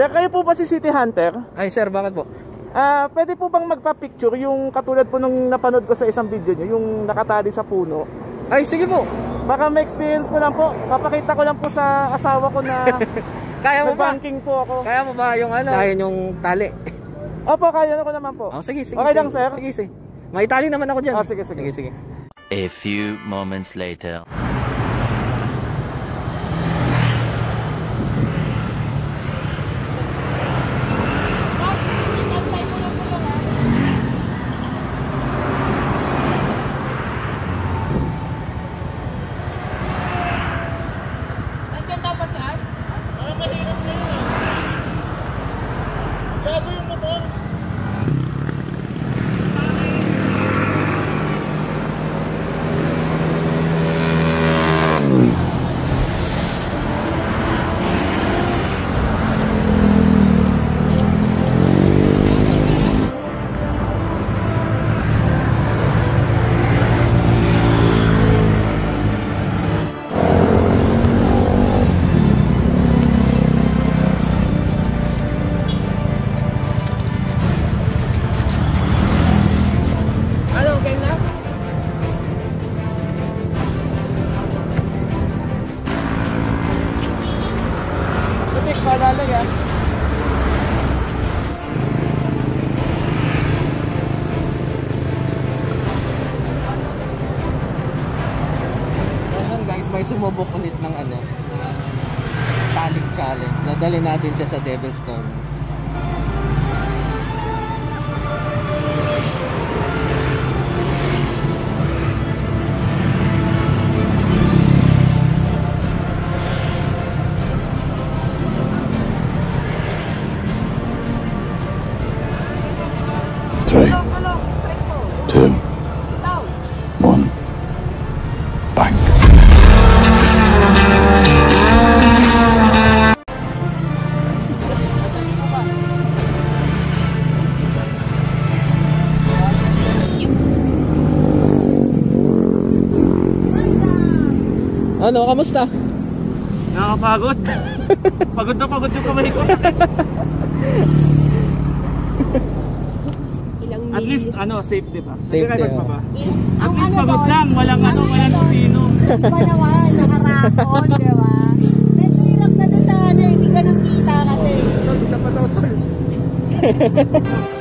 Sir, kayo po ba si City Hunter? Ay sir, bakit po? Pwede po bang magpa-picture yung katulad po nung napanood ko sa isang video nyo, yung nakatali sa puno? Ay sige po. Baka ma-experience ko lang po. Papakita ko lang po sa asawa ko na Kaya mo ba? nag-banking po ako. Kaya mo ba yung ano? Kaya yung tali. Opo, kaya na ko naman po. Oh, sige, sige. Okay sige. lang, sir? Sige, sige. May tali naman ako dyan. Oh, sige, sige. Sige, sige. A few moments later. Paalala yan. Ayan guys, may sumubok ulit ng ano, talik challenge. Nadali natin siya sa Devil's Corner. Three, two, one, bang. Ano, kamusta? Nakakapagod. Pagod na pagod yung kamay ko. At least ano, safe, di ba? Safe, pa oh. ba? At least pagod lang, walang ano, walang sino. Pa naman, nakarakon, di ba? Medyo hirap na doon sa ano, hindi ka nang kita kasi. Isa pa daw tol.